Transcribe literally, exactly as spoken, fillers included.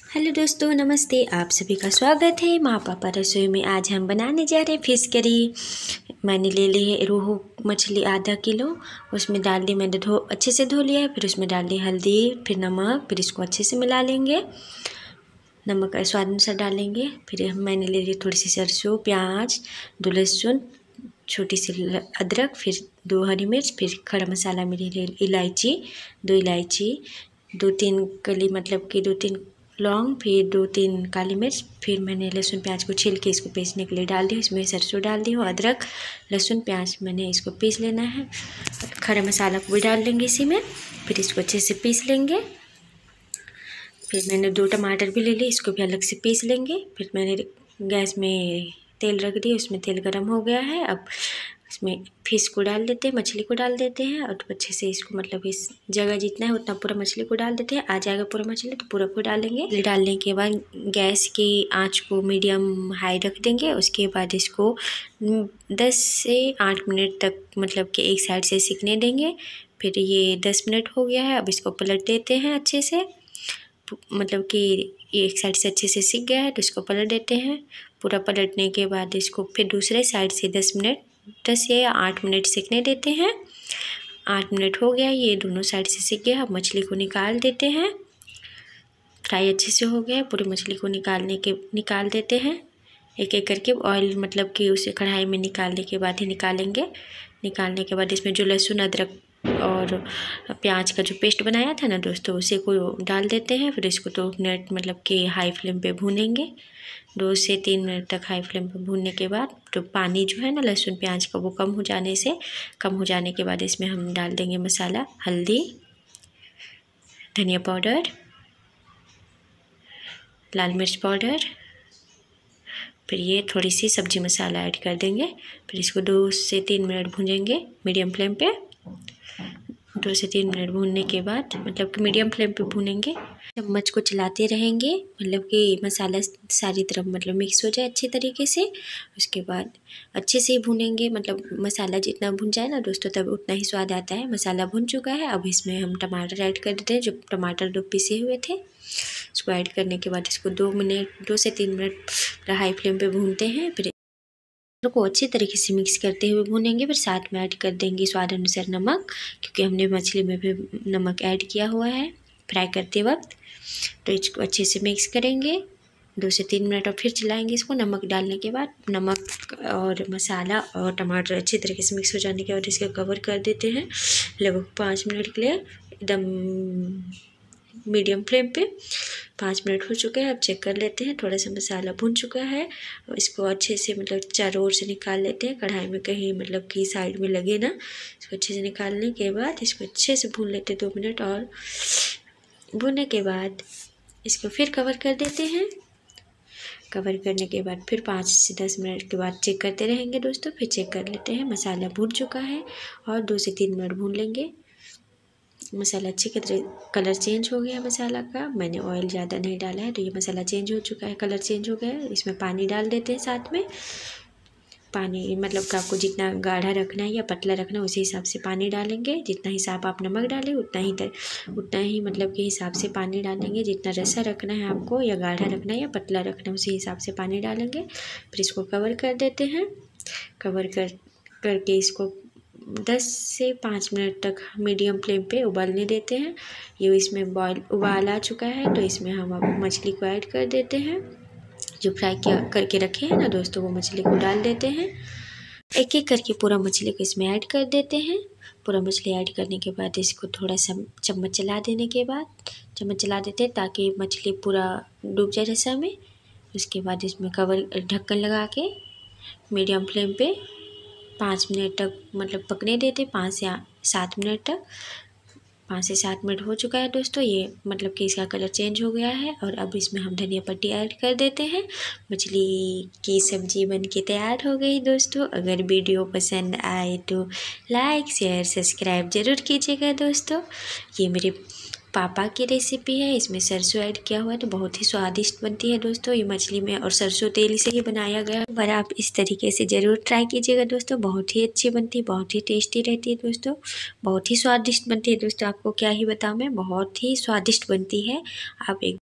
Hello दोस्तों, नमस्ते। आप सभी का स्वागत है माँ पापा रसोई में। आज हम बनाने जा रहे हैं फिश करी। मैंने ले ली है रोहू मछली आधा किलो। उसमें डाल दी, मैंने धो अच्छे से धो लिया है। फिर उसमें डाल दी हल्दी, फिर नमक, फिर इसको अच्छे से मिला लेंगे। नमक का स्वाद अनुसार डालेंगे। फिर मैंने ले ली थोड़ी सी सरसों, प्याज, दो लहसुन, छोटी सी अदरक, फिर दो हरी मिर्च, फिर खड़ा मसाला मेरी इलायची, दो इलायची, दो तीन कली मतलब कि दो तीन लौंग, फिर दो तीन काली मिर्च। फिर मैंने लहसुन प्याज को छील के इसको पीसने के लिए डाल दी। इसमें सरसों डाल दी हूँ, अदरक, लहसुन, प्याज मैंने इसको पीस लेना है। खड़ा मसाला को भी डाल लेंगे इसी में। फिर इसको अच्छे से पीस लेंगे। फिर मैंने दो टमाटर भी ले लिए, इसको भी अलग से पीस लेंगे। फिर मैंने गैस में तेल रख दिया, उसमें तेल गर्म हो गया है। अब इसमें फिश को डाल देते हैं, मछली को डाल देते हैं और अच्छे से इसको मतलब इस जगह जितना है उतना पूरा मछली को डाल देते हैं। आ जाएगा पूरा मछली तो पूरा को डालेंगे। डालने के बाद गैस की आंच को मीडियम हाई रख देंगे। उसके बाद इसको दस से आठ मिनट तक मतलब कि एक साइड से सिकने देंगे। फिर ये दस मिनट हो गया है। अब इसको पलट देते हैं अच्छे से, मतलब कि एक साइड से अच्छे से सिक गया है तो इसको पलट देते हैं। पूरा पलटने के बाद इसको फिर दूसरे साइड से दस मिनट दस या आठ मिनट सेकने देते हैं। आठ मिनट हो गया, ये दोनों साइड से सिक गया। अब मछली को निकाल देते हैं। फ्राई अच्छे से हो गया, पूरी मछली को निकालने के निकाल देते हैं एक एक करके। ऑयल मतलब कि उसे कढ़ाई में निकालने के बाद ही निकालेंगे। निकालने के बाद इसमें जो लहसुन, अदरक और प्याज का जो पेस्ट बनाया था ना दोस्तों, उसे को डाल देते हैं। फिर इसको दो मिनट मतलब कि हाई फ्लेम पे भूनेंगे। दो से तीन मिनट तक हाई फ्लेम पे भूनने के बाद तो पानी जो है ना लहसुन प्याज का वो कम हो जाने से कम हो जाने के बाद इसमें हम डाल देंगे मसाला, हल्दी, धनिया पाउडर, लाल मिर्च पाउडर। फिर ये थोड़ी सी सब्जी मसाला ऐड कर देंगे। फिर इसको दो से तीन मिनट भूनेंगे मीडियम फ्लेम पे। दो से तीन मिनट भूनने के बाद मतलब कि मीडियम फ्लेम पे भूनेंगे। चम्मच को चलाते रहेंगे मतलब कि मसाला सारी तरफ मतलब मिक्स हो जाए अच्छे तरीके से। उसके बाद अच्छे से ही भूनेंगे, मतलब मसाला जितना भुन जाए ना दोस्तों तब उतना ही स्वाद आता है। मसाला भुन चुका है। अब इसमें हम टमाटर ऐड कर देते हैं, जो टमाटर दो पीसे हुए थे। इसको ऐड करने के बाद इसको दो मिनट दो से तीन मिनट हाई फ्लेम पे भूनते हैं। फिर को अच्छी तरीके से मिक्स करते हुए भूनेंगे। फिर साथ में ऐड कर देंगे स्वाद अनुसार नमक, क्योंकि हमने मछली में भी नमक ऐड किया हुआ है फ्राई करते वक्त। तो इसको अच्छे से मिक्स करेंगे दो से तीन मिनट और फिर चलाएंगे इसको। नमक डालने के बाद नमक और मसाला और टमाटर अच्छी तरीके से मिक्स हो जाने के बाद इसको कवर कर देते हैं लगभग पाँच मिनट के लिए, एकदम मीडियम फ्लेम पे। पाँच मिनट हो चुके हैं। अब चेक कर लेते हैं, थोड़ा सा मसाला भुन चुका है। इसको अच्छे से मतलब चारों ओर से निकाल लेते हैं, कढ़ाई में कहीं मतलब कि साइड में लगे ना। इसको अच्छे से निकालने के बाद इसको अच्छे से भून लेते हैं दो मिनट और। भूनने के बाद इसको फिर कवर कर देते हैं। कवर करने के बाद फिर पाँच से दस मिनट के बाद चेक करते रहेंगे दोस्तों। फिर चेक कर लेते हैं, मसाला भून चुका है और दो से तीन मिनट भून लेंगे। मसाला अच्छे कलर चेंज हो गया मसाला का। मैंने ऑयल ज़्यादा नहीं डाला है तो ये मसाला चेंज हो चुका है, कलर चेंज हो गया है। इसमें पानी डाल देते हैं साथ में। पानी मतलब कि आपको जितना गाढ़ा रखना है या पतला रखना है उसी हिसाब से पानी डालेंगे। जितना हिसाब आप नमक डालें उतना ही तर, उतना ही मतलब के हिसाब से पानी डालेंगे। जितना रसा रखना है आपको या गाढ़ा रखना है या पतला रखना है उसी हिसाब से पानी डालेंगे। फिर इसको कवर कर देते हैं। कवर कर करके इसको दस से पाँच मिनट तक मीडियम फ्लेम पे उबालने देते हैं। ये इसमें बॉयल उबाल आ चुका है तो इसमें हम अब मछली को ऐड कर देते हैं। जो फ्राई किया करके रखे हैं ना दोस्तों वो मछली को डाल देते हैं। एक एक करके पूरा मछली को इसमें ऐड कर देते हैं। पूरा मछली ऐड करने के बाद इसको थोड़ा सा चम्मच चला देने के बाद चम्मच चला देते हैं ताकि मछली पूरा डूब जाए रसा में। उसके बाद इसमें कवर ढक्कन लगा के मीडियम फ्लेम पे पाँच मिनट तक मतलब पकने देते। पाँच से सात मिनट तक पाँच से सात मिनट हो चुका है दोस्तों। ये मतलब कि इसका कलर चेंज हो गया है और अब इसमें हम धनिया पत्ती ऐड कर देते हैं। मछली की सब्ज़ी बनके तैयार हो गई दोस्तों। अगर वीडियो पसंद आए तो लाइक शेयर सब्सक्राइब ज़रूर कीजिएगा दोस्तों। ये मेरे पापा की रेसिपी है, इसमें सरसों ऐड किया हुआ है तो बहुत ही स्वादिष्ट बनती है दोस्तों। ये मछली में और सरसों तेल से ही बनाया गया है, पर आप इस तरीके से ज़रूर ट्राई कीजिएगा दोस्तों। बहुत ही अच्छी बनती है, बहुत ही टेस्टी रहती है दोस्तों, बहुत ही स्वादिष्ट बनती है दोस्तों। आपको क्या ही बताऊँ मैं, बहुत ही स्वादिष्ट बनती है। आप एक